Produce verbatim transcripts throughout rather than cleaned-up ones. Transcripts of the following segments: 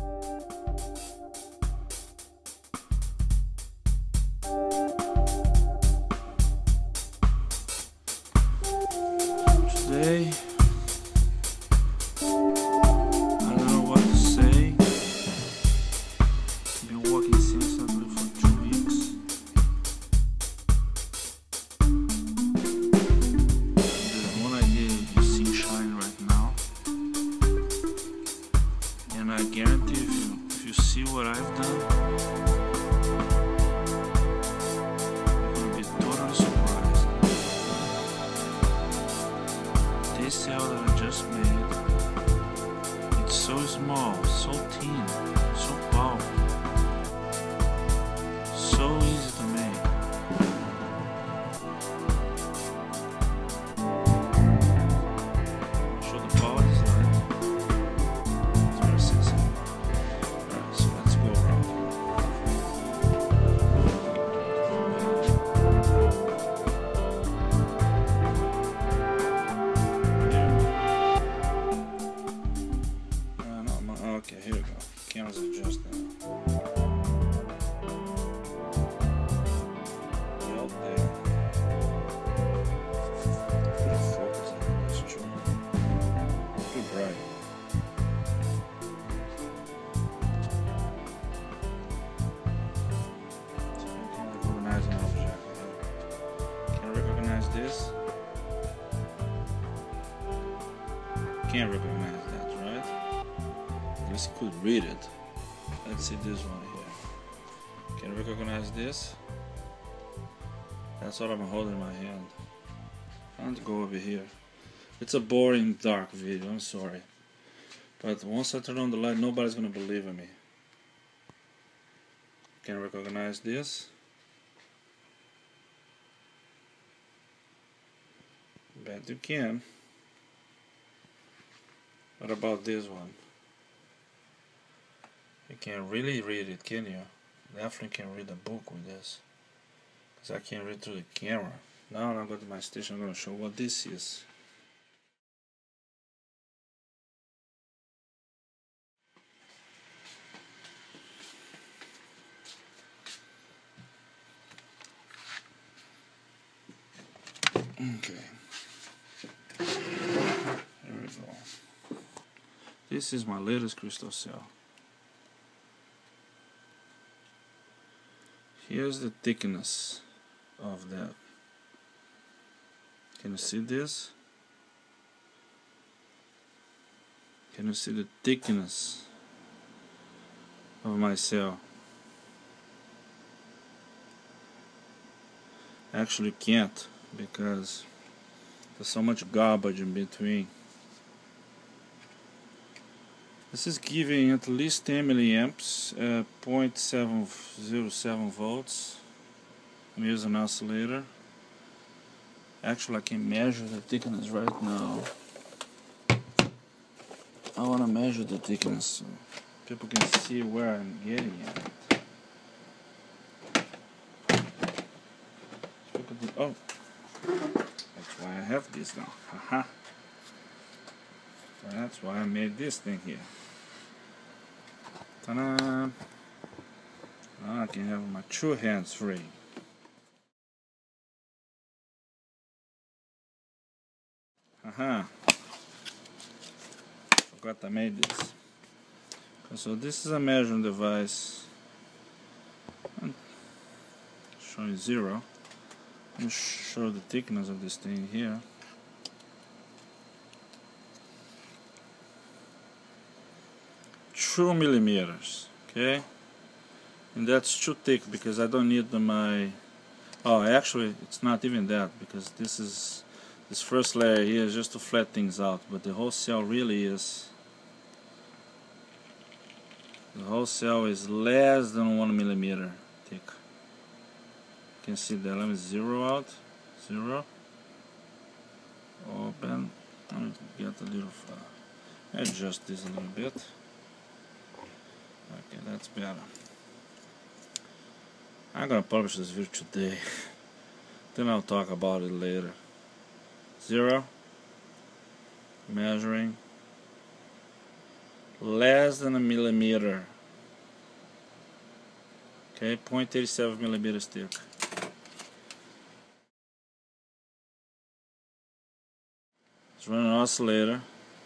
Today, I don't know what to say. Been working incessantly for two weeks. There's one idea you see shine right now, and I guarantee if you if you see what I've done, you're gonna be totally surprised. This cell that I just made, it's so small, so thin, so powerful, so easy to make. Show the power slide. It's very sensitive. Alright, so let's go around. Okay, here we go. Camera's adjusted now. Way out there. Put a focus on this too. Too bright. So I can't recognize an object. Can I recognize this? Can't recognize that, right? At least could read it. Let's see this one here. Can you recognize this? That's what I'm holding in my hand. I want to go over here. It's a boring dark video, I'm sorry. But once I turn on the light, nobody's gonna believe in me. Can you recognize this? Bet you can. What about this one? You can't really read it, can you? Definitely can read a book with this. Because I can't read through the camera. Now when I go to my station, I'm going to show what this is. Okay. Here we go. This is my latest crystal cell. Here's the thickness of that. Can you see this? Can you see the thickness of my cell? Actually can't, because there's so much garbage in between. This is giving at least ten milliamps, uh, zero point seven zero seven volts. I'm using an oscillator. Actually, I can measure the thickness right now. I want to measure the thickness so people can see where I'm getting at. Look at the, oh, that's why I have this now. Haha. That's why I made this thing here. Ta-da! Now I can have my two hands free. Haha! Forgot I made this. So this is a measuring device. I'm showing zero. Let me show the thickness of this thing here. Two millimeters, okay, and that's too thick because I don't need the, my. Oh, actually, it's not even that, because this is this first layer here is just to flat things out. But the whole cell really is. The whole cell is less than one millimeter thick. You can see that. Let me zero out. Zero. Open. Let me get a little. Uh, adjust this a little bit. Okay, that's better. I'm gonna publish this video today. Then I'll talk about it later. Zero. Measuring. less than a millimeter. Okay, zero point eight seven millimeters thick. Let's run an oscillator.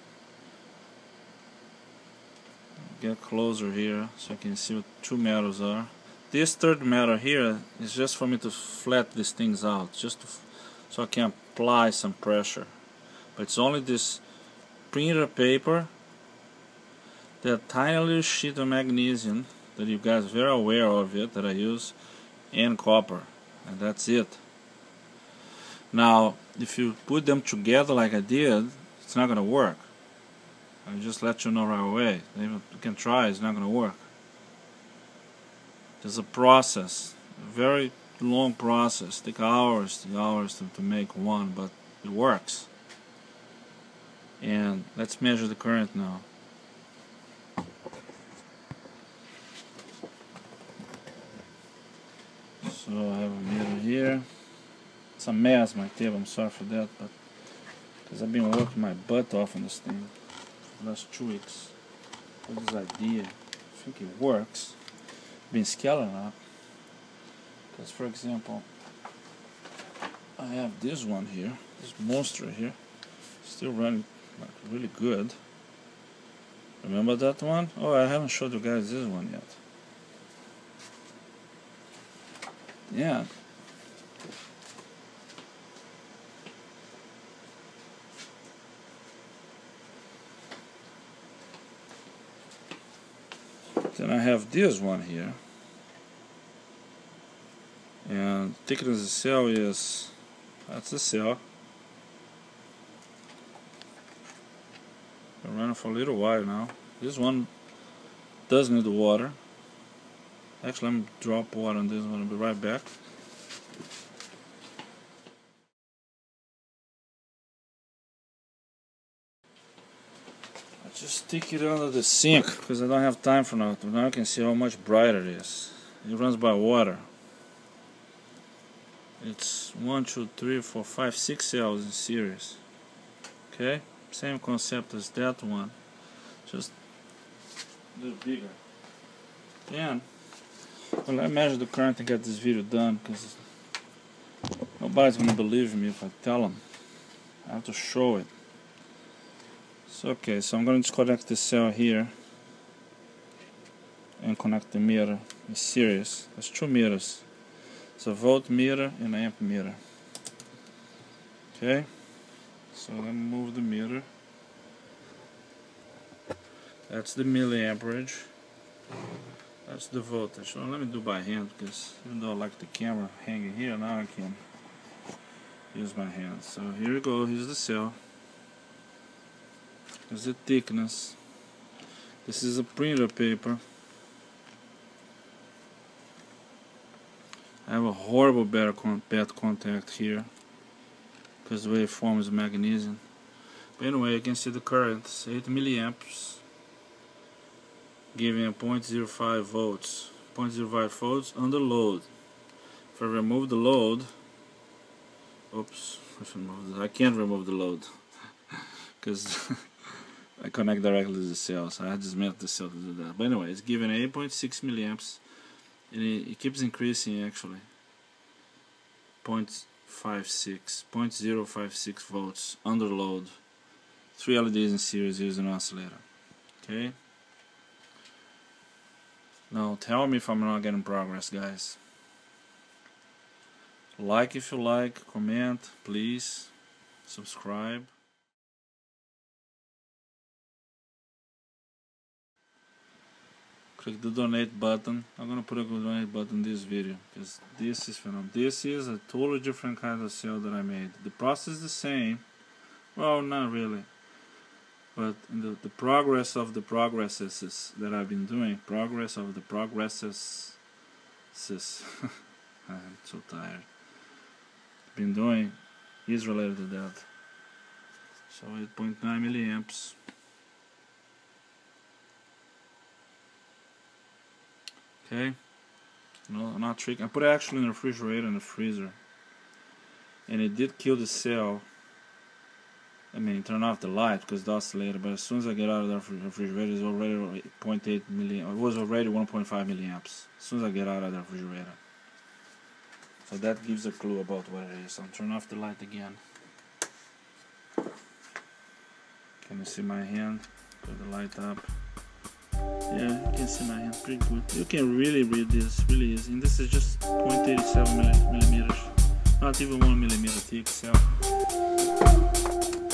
Get closer here so you can see what two metals are. This third metal here is just for me to flat these things out, just to f so I can apply some pressure. But it's only this printer paper, that tiny little sheet of magnesium that you guys are very aware of it, that I use, and copper, and that's it. Now, if you put them together like I did, it's not going to work. I'll just let you know right away. You can try, it's not going to work. There's a process, a very long process, take hours, hours to, to make one, but it works. And let's measure the current now. So I have a meter here. It's a mess, my table, I'm sorry for that, but because I've been working my butt off on this thing for the last two weeks. With this idea, I think it works. Been scaling up. Because, for example, I have this one here, this monster here, still running like really good. Remember that one? Oh, I haven't showed you guys this one yet. Yeah. Then I have this one here, and thickness of the cell is, that's the cell. Been running for a little while now. This one does need water. Actually, let me drop water on this one. I'll be right back. I just stick it under the sink because I don't have time for now. Now I can see how much brighter it is. It runs by water. It's one, two, three, four, five, six cells in series. Okay, same concept as that one, just a little bigger. And well, let me measure the current and get this video done, because nobody's gonna believe me if I tell them. I have to show it. So okay, so I'm gonna disconnect this cell here and connect the meter in series. There's two meters. It's a voltmeter and an amp meter. Okay, so let me move the meter. That's the milliamperage. That's the voltage. So let me do by hand, because even though I like the camera hanging here, now I can use my hand. So here we go. Here's the cell. Here's the thickness. This is a printer paper. I have a horrible bad contact here because the way it forms magnesium. But anyway, you can see the current. It's eight milliamps, giving a zero point zero five volts. zero point zero five volts under load. If I remove the load, oops, I can't remove the load because I connect directly to the cell, so I just meant the cell to do that. But anyway, it's giving eight point six milliamps, and it, it keeps increasing actually. zero point five six, zero point zero five six volts under load. Three L E Ds in series using an oscillator. Okay. Now tell me if I'm not getting progress, guys. Like if you like, comment, please, subscribe. Click the donate button. I'm gonna put a donate button in this video because this is phenomenal. This is a totally different kind of cell that I made. The process is the same. Well, not really. But in the, the progress of the progresses that I've been doing, progress of the progresses, I'm so tired, been doing is related to that. So eight point nine milliamps. Okay, no, not trick. I put it actually in the refrigerator and the freezer, and it did kill the cell I mean, turn off the light because the oscillator, but as soon as I get out of the refrigerator, it's already zero point eight milli, it was already one point five milliamps as soon as I get out of the refrigerator. So that gives a clue about what it is. I'll turn off the light again. Can you see my hand? Put the light up. Yeah, you can see my hand pretty good. You can really read this, really easy. And this is just zero point eight seven millimeters, not even one millimeter thick. So